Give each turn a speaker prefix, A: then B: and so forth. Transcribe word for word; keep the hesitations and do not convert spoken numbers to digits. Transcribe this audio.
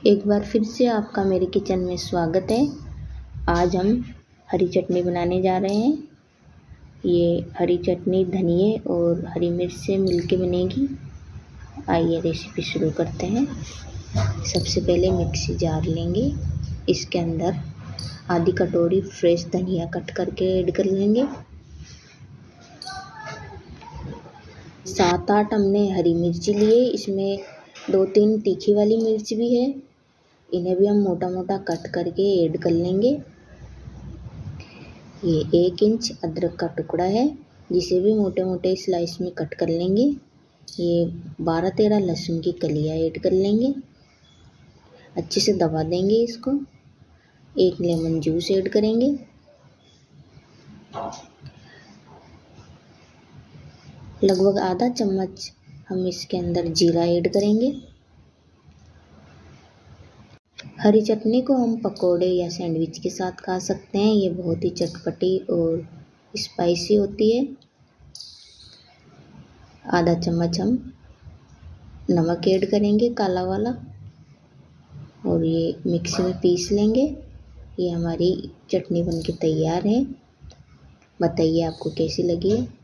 A: एक बार फिर से आपका मेरे किचन में स्वागत है। आज हम हरी चटनी बनाने जा रहे हैं। ये हरी चटनी धनिए और हरी मिर्च से मिलके बनेगी। आइए रेसिपी शुरू करते हैं। सबसे पहले मिक्सी जार लेंगे। इसके अंदर आधी कटोरी फ्रेश धनिया कट करके ऐड कर लेंगे। सात आठ हमने हरी मिर्ची लिए, इसमें दो तीन तीखी वाली मिर्च भी है। इन्हें भी हम मोटा मोटा कट करके ऐड कर लेंगे। ये एक इंच अदरक का टुकड़ा है, जिसे भी मोटे मोटे स्लाइस में कट कर लेंगे। ये बारह तेरह लहसुन की कलियां ऐड कर लेंगे। अच्छे से दबा देंगे इसको। एक लेमन जूस ऐड करेंगे। लगभग आधा चम्मच हम इसके अंदर जीरा ऐड करेंगे। हरी चटनी को हम पकोड़े या सैंडविच के साथ खा सकते हैं। ये बहुत ही चटपटी और स्पाइसी होती है। आधा चम्मच हम नमक ऐड करेंगे, काला वाला, और ये मिक्सी में पीस लेंगे। ये हमारी चटनी बनके तैयार है। बताइए आपको कैसी लगी है।